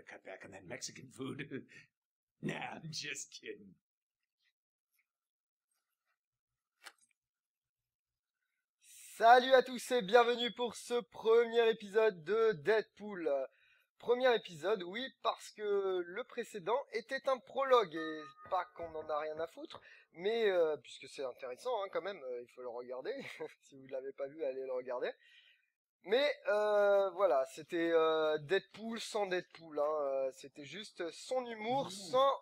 gotta cut back on that Mexican food. Nah, I'm just kidding. Salut à tous et bienvenue pour ce premier épisode de Deadpool. Premier épisode, oui, parce que le précédent était un prologue, et pas qu'on en a rien à foutre, mais puisque c'est intéressant hein, quand même, il faut le regarder. Si vous ne l'avez pas vu, allez le regarder. Mais voilà, c'était Deadpool sans Deadpool, hein, c'était juste son humour sans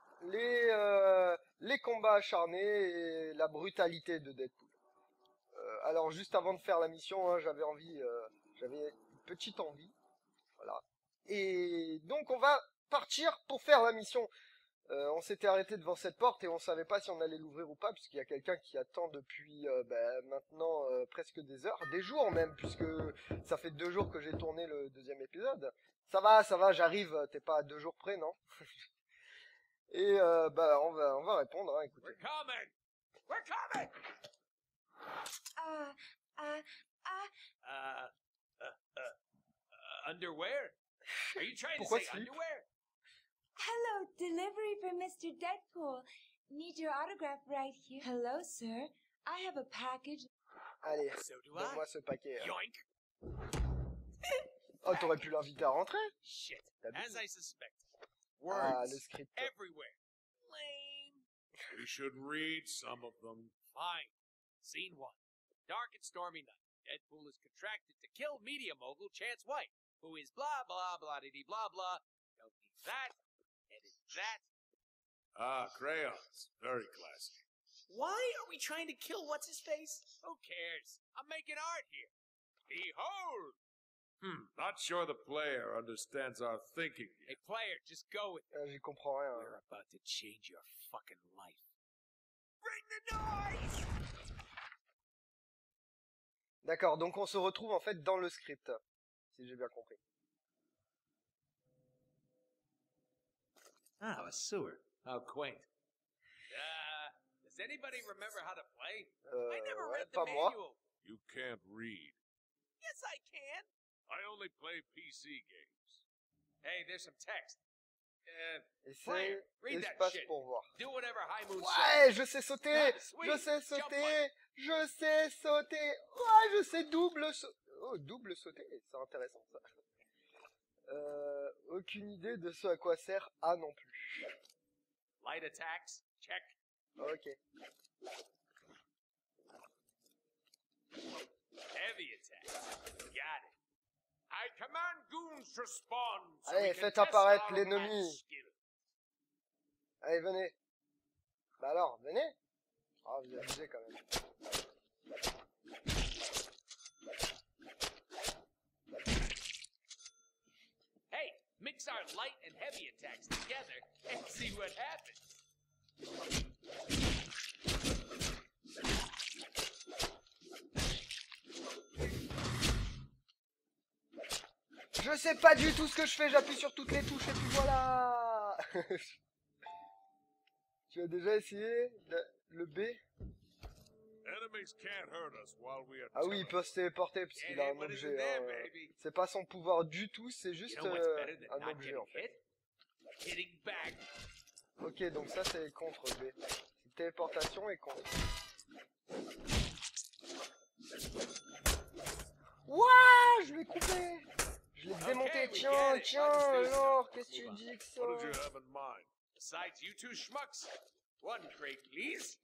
les combats acharnés et la brutalité de Deadpool. Alors juste avant de faire la mission, hein, j'avais une petite envie, voilà. Et donc on va partir pour faire la mission. On s'était arrêté devant cette porte et on savait pas si on allait l'ouvrir ou pas, puisqu'il y a quelqu'un qui attend depuis maintenant presque des heures, des jours même, puisque ça fait 2 jours que j'ai tourné le deuxième épisode. Ça va, j'arrive, t'es pas à 2 jours près, non? Et on va répondre, hein, écoutez. We're coming! Underwear? Are you trying to Pourquoi say slip? underwear? Hello, delivery for Mr. Deadpool. Need your autograph right here. Hello, sir. I have a package. Allez, So do donne-moi ce paquet. Hein. Yoink! Oh, t'aurais pu l'inviter à rentrer? Shit. T'as vu? As I suspected. Ah, Words le script. everywhere. Lame. We should read some of them. Fine. Scene 1. Dark and stormy night. Deadpool is contracted to kill media mogul Chance White, who is blah blah blah dee blah blah. Don't need that. Edit that. Ah, crayons. Very classy. Why are we trying to kill what's his face? Who cares? I'm making art here. Behold! Not sure the player understands our thinking Hey, yet. player, just go with it. J'y comprends rien. We're about to change your fucking life. Bring the noise! D'accord, donc on se retrouve en fait dans le script, si j'ai bien compris. Ah, a sewer. How quaint. Does anybody remember how to play? I never Ouais, read the pas moi. manual. You can't read. Yes, I can. I only play PC games. Hey, there's some text. Essaye, Player, read that espace shit. pour voir. Do whatever High Moon Ouais, je sais sauter, Ah, sweet. je sais Jump sauter, je sais sauter. Ouais, je sais double sauter. Oh, double sauter, c'est intéressant ça. Aucune idée de ce à quoi sert A non plus. says. Light attacks, check. Ok. Heavy attacks, got it. I command goons to spawn. So Allez, we can faites test apparaître our l'ennemi. match skill. Allez, venez. Bah alors, venez. Ah, vous abusez quand même. Hey, mix our light and heavy attacks together and see what happens. Je sais pas du tout ce que je fais, j'appuie sur toutes les touches et puis voilà. Tu as déjà essayé le B? Enemies can't hurt us while we are Ah oui, il peut se téléporter parce qu'il a un What is in objet. there, Hein. baby? C'est pas son pouvoir du tout, c'est juste You know what's better than un not objet getting en fait. hit? Hitting back. Ok, donc ça c'est contre B. Téléportation et contre. Ouah, je l'ai coupé. Je l'ai démonté. we Tiens, get it. tiens, Let's do alors, some. qu'est-ce que tu Move on. dis que ça? What did you have in mind? Besides you two schmucks. One crate, please.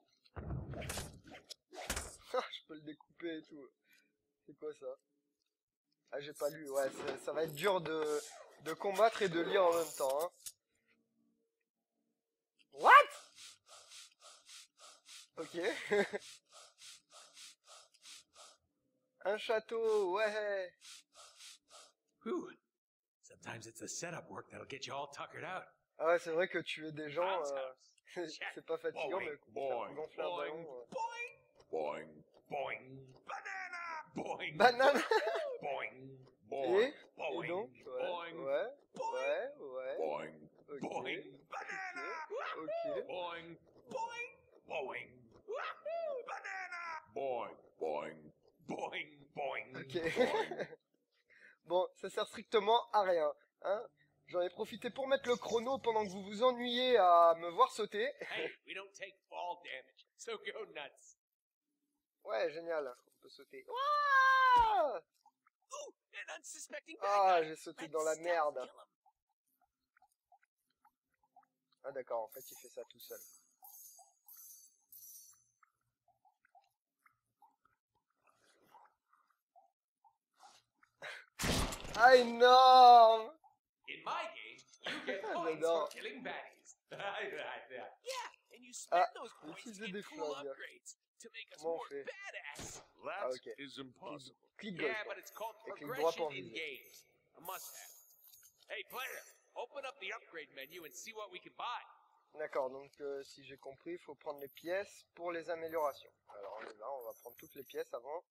Je peux le découper et tout. C'est quoi ça? Ah, j'ai pas lu. Ouais, ça va être dur de combattre et de lire en même temps. Hein. What? Ok. Un château, ouais. Whew. Sometimes it's the setup work that'll get you all tuckered out. Ah ouais, c'est vrai que tuer des gens, Bounce house. c'est pas fatigant, mais Boing, gonfler un boing, ballon. Boing, Boing, boing, banana, boing, Banane. boing, boing, Et boing, donc, ouais, boing, ouais, boing, ouais, ouais. boing, Ok, boing, banana, ok. boing, boing, boing, wahoo, banana, boing, boing, boing, boing. Ok. Bon, ça sert strictement à rien. Hein. J'en ai profité pour mettre le chrono pendant que vous vous ennuyez à me voir sauter. Hey, we don't take fall damage, so go nuts. Ouais, génial. On peut sauter. Ouah, Ooh, an unsuspecting bad ah, guy. j'ai sauté Let's dans la stealth merde. kill him. Ah d'accord, en fait il fait ça tout seul. Ah, énorme! In my game, you get points J'adore. for killing baddies. Yeah, and you spend those points to utiliser get des cool flingues. upgrades to make us Comment on more fait? badass. That Ah, ok. is impossible. Clic gauche. Yeah, quoi. but it's called Et clic droit progression pour in viser. games. A must-have. Hey, player, open up the upgrade menu and see what we can buy. D'accord, donc si j'ai compris, il faut prendre les pièces pour les améliorations. Alors on est là, on va prendre toutes les pièces avant.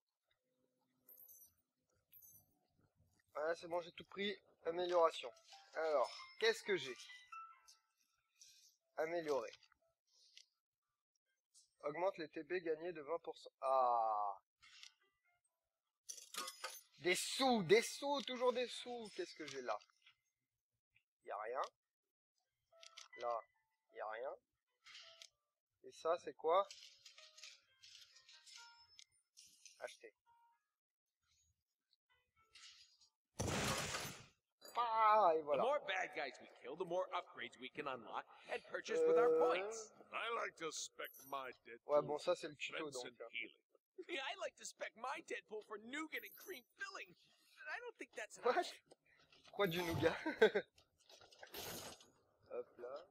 Voilà, c'est bon, j'ai tout pris. Amélioration. Alors, qu'est-ce que j'ai? Améliorer. Augmente les TB gagnés de 20%. Ah. Des sous, toujours des sous. Qu'est-ce que j'ai là? Y a rien. Là, y a rien. Et ça, c'est quoi? Acheter. Ah, et The voilà. more bad guys we kill, the more upgrades we can unlock and purchase with our points. I like to spec my Deadpool Ouais, bon, ça, c'est le tuto, defense donc. and healing. Yeah, I like to spec my Deadpool for nougat and cream filling. But I don't think that's an What? option. Pourquoi du nougat? Hop là.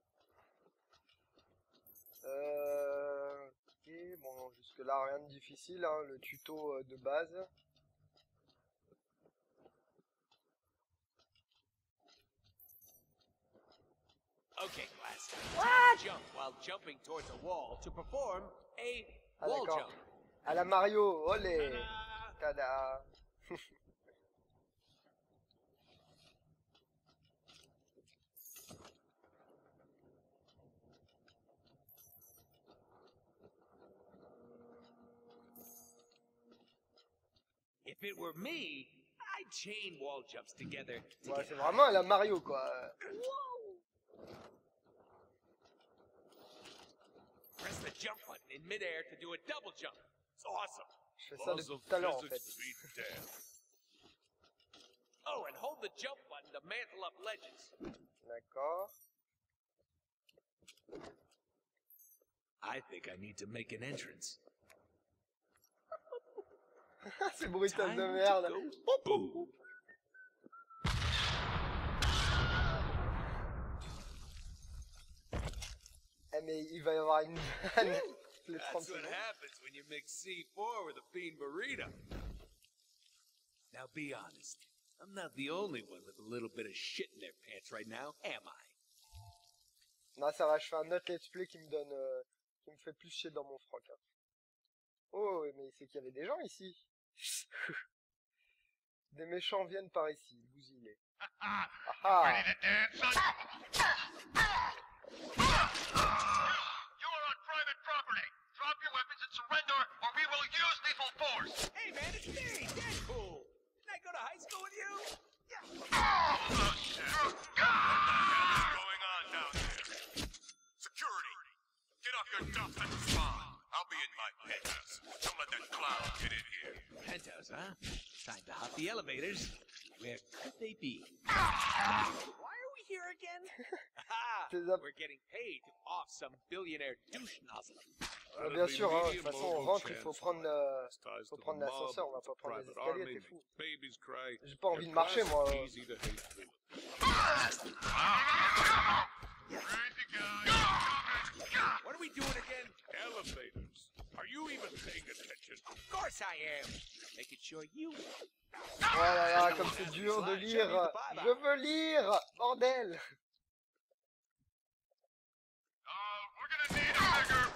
Ok, bon, jusque là rien de difficile, hein, le tuto de base. Okay, class. Time to jump while jumping towards a wall to perform a Ah wall d'accord. jump. À la Mario, olé. Ta-da! Tada. If it were me, I'd chain wall jumps together to Ouais, get c'est vraiment à la Mario, quoi. Press the jump button in midair to do a double jump. It's awesome. Je fais ça Laws depuis of tout à l'heure, en fait. physics beat death. Oh, and hold the jump button to mantle up ledges. D'accord. I think I need to make an entrance. C'est brutal de Time merde. to go boom. Eh, mais il va y avoir une vanne. Les 30 That's what secondes. happens when you mix C4 with a fiend burrito. Now be honest. I'm not the only one with a little bit of shit in their pants right now, am I? Non, ça va, je fais un autre let's play qui me donne, qui me fait plus chier dans mon froc. Hein. Oh, mais c'est qu'il y avait des gens ici. Des méchants viennent par ici, bousillés. Ah ah. You are on private property. Drop your weapons and surrender, or we will use lethal force. Hey man, it's me, Deadpool! Didn't I go to high school with you? Oh, shit. What is going on down there? Security! Get off your duff and spawn. I'll be in my penthouse. Don't let that clown get in here. Penthouse, huh? Time to hop the elevators. Where could they be? Why are we here again? Ha! T'es up- We're getting paid to off some billionaire douche nozzle. Bah, bien sûr, hein, de toute façon on rentre, il faut prendre l'ascenseur, on va pas prendre les escaliers, t'es fou. Babies cry. J'ai pas envie de marcher, moi. Easy to hate too. Crazy guy. What are we doing again? Elevators. Are you even paying attention? Of course I am. Making sure you. Oh là là, comme c'est dur de lire. Je veux lire, bordel. We're gonna need a bigger.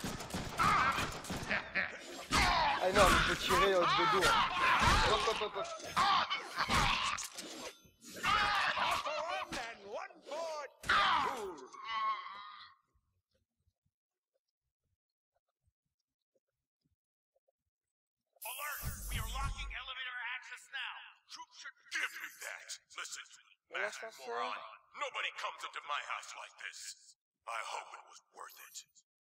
Ah non, il faut tirer de dos. Hop, hop, hop, hop. All for one and one for Deadpool. Alert! We are locking elevator access now. Troops should give me that. Listen, you Voilà, bastard ça, moron. Nobody comes into my house like this. I hope it was worth it.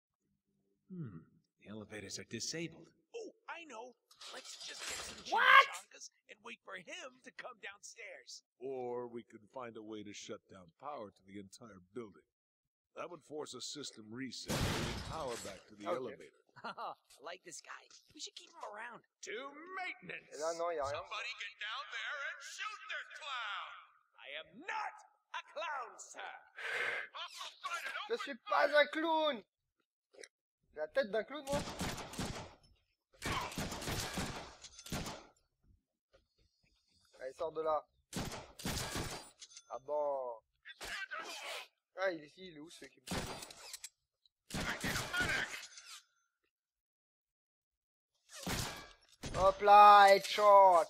The elevators are disabled. Oh, I know. Let's just get some What? chimichangas and wait for him to come downstairs. Or we could find a way to shut down power to the entire building. That would force a system reset, bringing power back to the Okay. elevator. I like this guy. We should keep him around. To maintenance. Et là, non, y a rien. Somebody get down there and shoot their clown. I am not a clown, sir. Hostile sighted. Je suis pas un clown. J'ai la tête d'un clown, moi. Allez, sors de là. Ah bon. Ah, il est où, celui qui me fait Hop là, headshot.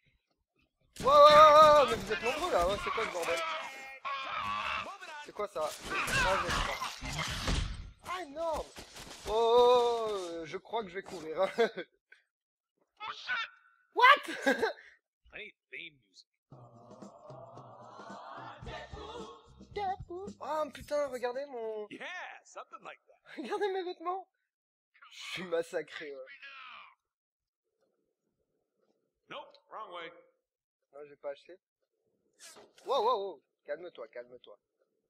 Wow, mais vous êtes nombreux là, c'est quoi ce bordel? C'est quoi ça? Ah, je sais pas. Ah, énorme. Oh, je crois que je vais courir. Hein. What? I need theme music. Oh putain, regardez mon... Yeah, something like that. Regardez mes vêtements. Je suis massacré, ouais. Nope, wrong way. Non, j'ai pas acheté. Wow, wow, wow. Calme-toi, calme-toi.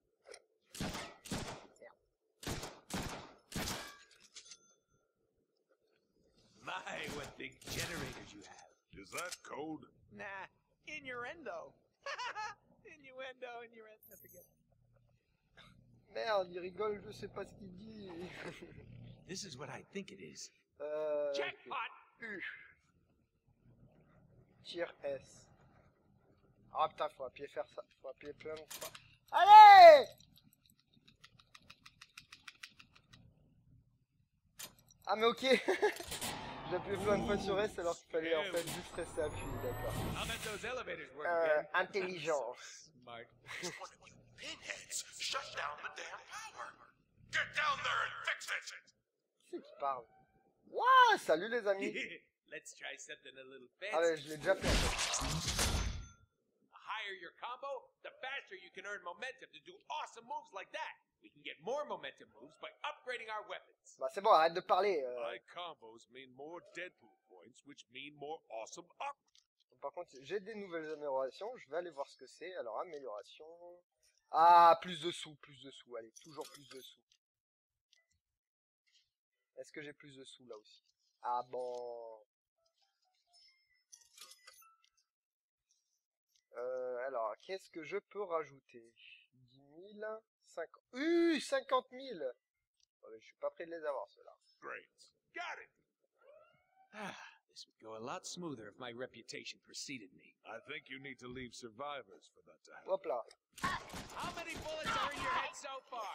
My, what big generators you have. Is that code? Nah, innuendo. Innuendo, I forget. Merde, il rigole, je sais pas ce qu'il dit. This is what I think it is. Ok. Jackpot! U. Tir S. Ah putain, faut appuyer faire ça. Faut appuyer plein de fois. Allez! Ah mais ok. J'ai appuyé plein de fois sur S alors qu'il fallait en fait juste rester appuyé, d'accord. I'll bet those elevators work again. Intelligence. Smart. One of you pinheads shut down the damn power. Get down there and fix it. Qui c'est qui parle? Wouah, salut les amis. Let's try something a little Ah ouais, fancy. je l'ai déjà fait en fait. The higher your combo, the faster you can earn momentum to do awesome moves like that. We can get more momentum moves by upgrading our weapons. Bah c'est bon, arrête de parler. High combos mean more Deadpool points, which mean more awesome up. Par contre, j'ai des nouvelles améliorations. Je vais aller voir ce que c'est. Alors, amélioration. Ah, plus de sous, plus de sous. Allez, toujours plus de sous. Est-ce que j'ai plus de sous là aussi? Ah bon. Alors, qu'est-ce que je peux rajouter? 10 000, 50... 50 000. Oh, mais je suis pas prêt de les avoir, ceux-là. Great. Got it. Ah, this would go a lot smoother if my reputation preceded me. I think you need to leave survivors for that to happen. Hop là. How many bullets are in your head so far?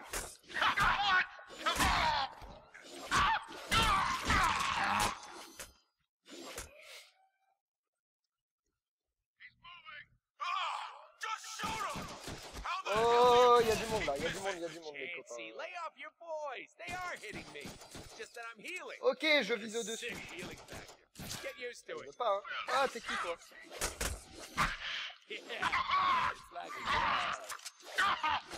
Just shoot him. How the Oh, il y a du monde là. Il y a du monde, les Chancy, copains. lay off your boys. They are hitting me. It's just that I'm healing. Ok, je vise au-dessus. Sick healing factor. Get used to Je it. veux pas, hein. Ah, t'es qui, toi? Yeah, it's like a glove.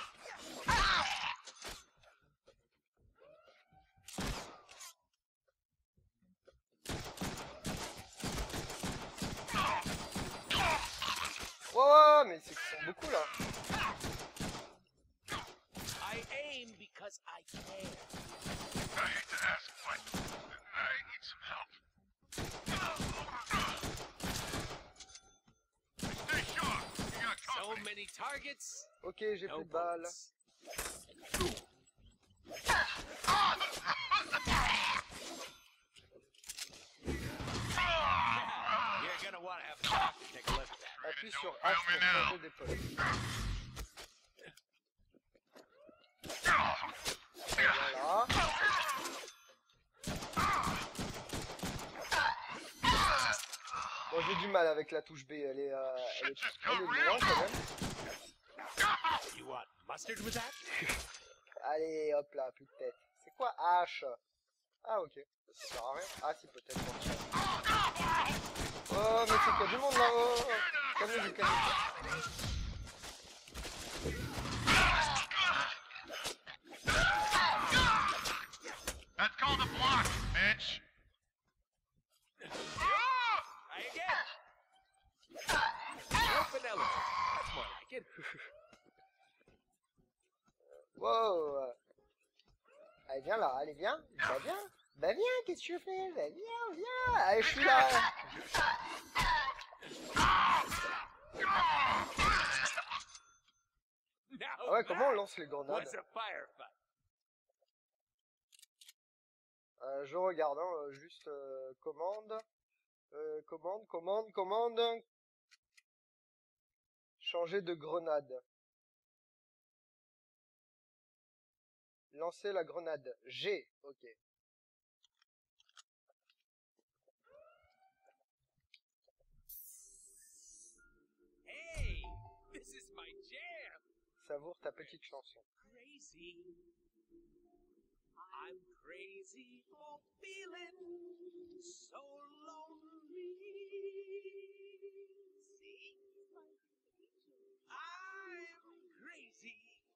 Ouais, mais c'est qu'ils sont beaucoup là. I aim because I care. I hate to ask, but I need some help. Stay sharp. You got So company. many targets, Ok, j'ai no plus de balles. bullets. You're gonna want to have a doctor take a look at that. Appuie sur H pour changer d'épaule. Voilà. Bon, j'ai du mal avec la touche B, elle est loin quand même. You want mustard with that? Allez, hop là, plus de tête. C'est quoi H? Ah, ok. Ça sert à rien. Ah, si, peut-être pour tirer. Oh, mais c'est qu'il y a du monde là-haut. Calmez-vous, calmez-vous. That's called a block, bitch. Try again. Open elevator. That's more like it. Wow. Allez, viens là, allez, viens. Bah, viens. Bah, viens, qu'est-ce que tu fais? Bah, viens, viens. Allez, je suis là. Now Ah ouais, comment on that lance les grenades? was a firefight. Je regarde, hein, juste commande. Commande. Changer de grenade. Lancer la grenade. G, ok. Hey, this is my jam. Savoure ta petite chanson. Crazy. I'm crazy for feeling so lonely. See? I'm crazy.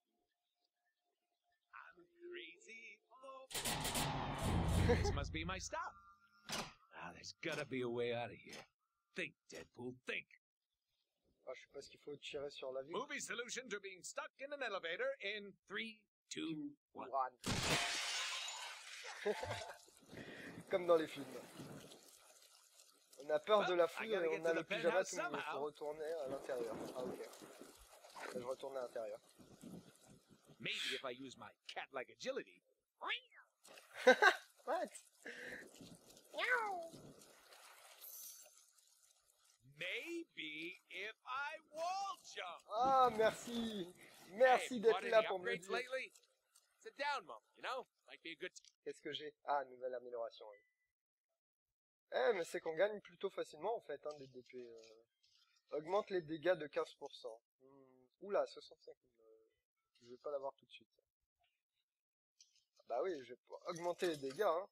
I'm crazy for... This must be my stop. Ah, there's gotta be a way out of here. Think, Deadpool, think. Ah, je sais pas ce qu'il faut tirer sur la vie. Movie solution to being stuck in an elevator in 3, 2, 1. Comme dans les films. On a peur de la foule et on a le pyjama tout nu. Il faut retourner à l'intérieur. Ah, ok. Je retourne à l'intérieur. Maybe if I use my cat-like agility. What? Maybe if I wall jump. Ah, merci. Merci Hey, d'être bought là any pour me le upgrades dire. lately? It's a down moment, you know? Might be a good... Qu'est-ce que j'ai? Ah, nouvelle amélioration. Oui. Eh, mais c'est qu'on gagne plutôt facilement en fait, hein, des DP. Augmente les dégâts de 15%. Oula, 65. Je vais pas l'avoir tout de suite. Bah oui, je vais pouvoir augmenter les dégâts. Hein.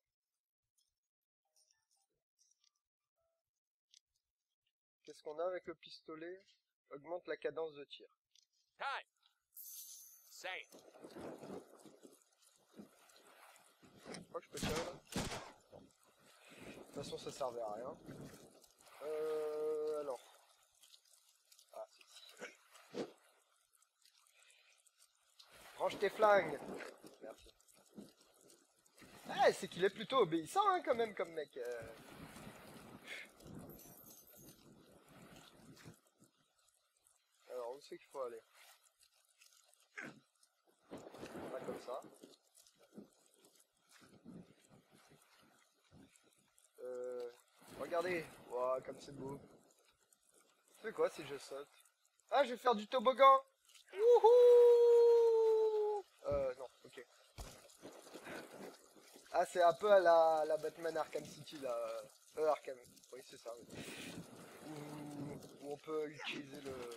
Qu'est-ce qu'on a avec le pistolet? Augmente la cadence de tir. Time. Say. Je crois que je peux tirer là. De toute façon, ça servait à rien. Alors. Ah, c'est ici. Range tes flingues. Merci. Ah, c'est qu'il est plutôt obéissant, hein, quand même, comme mec. Alors, où c'est qu'il faut aller? Pas comme ça. Regardez. Wow, comme c'est beau. C'est quoi si je saute? Ah, je vais faire du toboggan. Wouhou! Non, ok. Ah, c'est un peu à la Batman Arkham City, là. Arkham. Oui, c'est ça. Oui. Où on peut utiliser le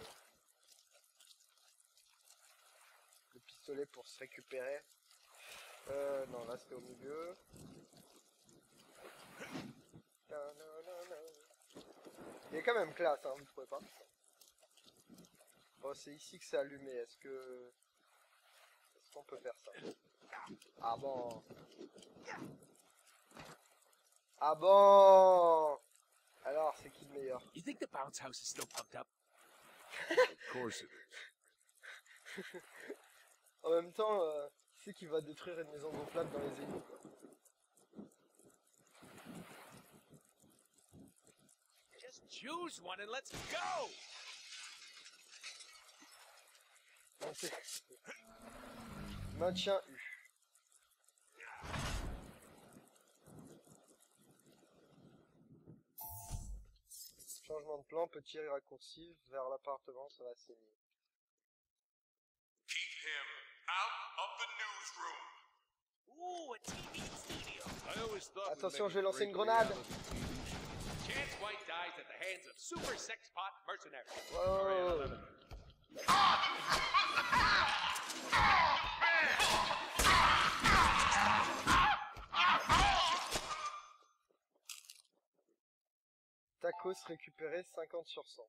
pistolet pour se récupérer. Non, là, c'était au milieu. Il est quand même classe, hein, vous trouvez pas? Bon, c'est ici que c'est allumé. Est-ce qu'on peut faire ça? Ah bon? Ah bon? Alors, c'est qui le meilleur? You think the bounce house is still pumped up? Of course it is. En même temps, c'est qui va détruire une maison gonflable dans les égouts, quoi. Just choose one and let's go! Maintien U. Changement de plan, petit raccourci vers l'appartement, ça va saigner. Keep him out of the newsroom. Ooh, a TV studio. I always thought we'd Attention, make je vais a lancer great une grenade. reality. Chance White dies at the hands of super sex pot mercenaries. Wow. Tacos récupéré 50 sur 100.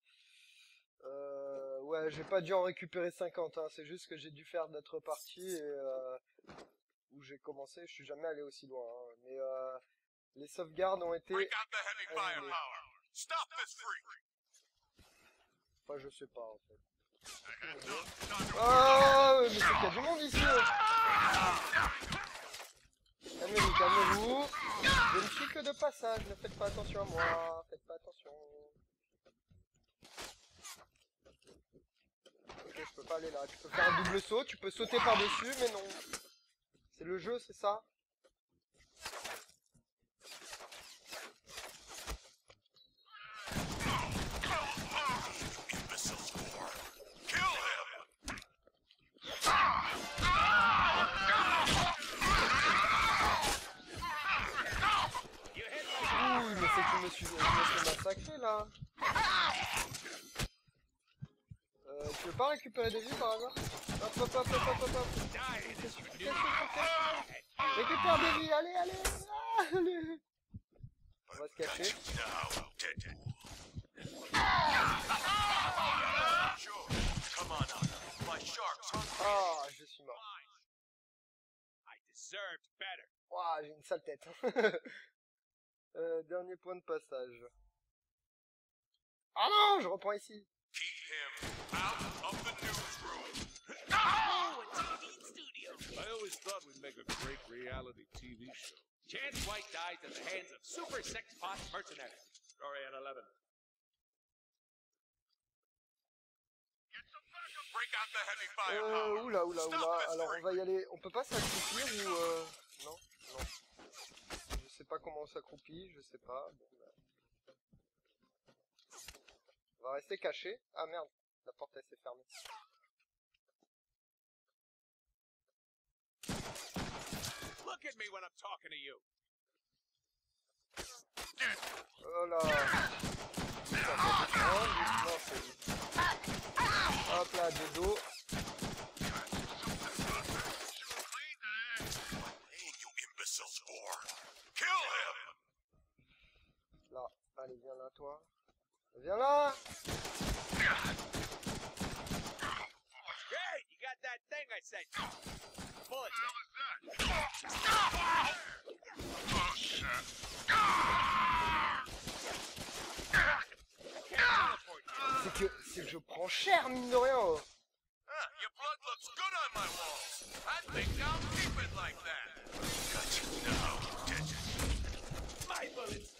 Ouais, j'ai pas dû en récupérer 50, hein. C'est juste que j'ai dû faire d'autres parties et où j'ai commencé, je suis jamais allé aussi loin, hein. Mais les sauvegardes ont été Break out the heavy annulées. firepower. Stop this freak. Enfin, je sais pas en fait. Hands up. Time to Oh, mais c'est qu'il y a du monde ici. Calmez-vous, calmez-vous. Je ne suis que de passage, ne faites pas attention à moi, faites pas attention. Ok, je peux pas aller là. Tu peux faire un double saut, tu peux sauter par-dessus, mais non. C'est le jeu, c'est ça? kill him. Ouh, mais c'est que je me suis massacré là. Tu veux pas récupérer des vies par hasard? Hop hop hop hop hop hop hop. Récupère des vies, allez, allez, allez. On va se cacher. Now, Deadpool. Sure. Come on out. My shark's hungry. Ah, je suis mort. I deserved better. Ouah, j'ai une sale tête. Dernier point de passage. Ah non, je reprends ici. Keep him out of the newsroom. Oh, a TV studio. I always thought we'd make a great reality TV show. Chance White dies at the hands of super sex pot mercenaries. Story at 11. Break out the heavy firepower. Oula, oula, Stop oula. this Alors on freak. va y aller. On peut pas s'accroupir ou non, non. Je sais pas comment on s'accroupit, je sais pas. Bon, bah. On va rester caché. Ah merde, la porte elle s'est fermée. Look at me when I'm talking to you. Oh là. Non, c'est... Hop là, de dos. Paying you imbeciles for. Kill him. Là. Allez, viens là, toi. Viens là. Hey, you got that thing I sent you. Bullets. Oh, shit. C'est que je prends cher, mine de rien. Oh. Your blood looks good on my walls. I think I'll keep it like that. Got you now, Deadpool. My bullets.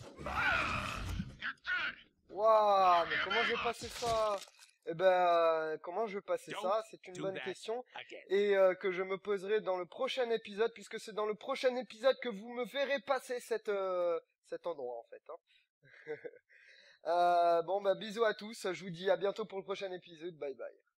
Waouh, mais comment je vais passer ça? Eh ben, comment je vais passer ça? C'est une do bonne that question. Again. Et que je me poserai dans le prochain épisode, puisque c'est dans le prochain épisode que vous me verrez passer cet endroit, en fait. Hein. Bon, bah, bisous à tous. Je vous dis à bientôt pour le prochain épisode. Bye bye.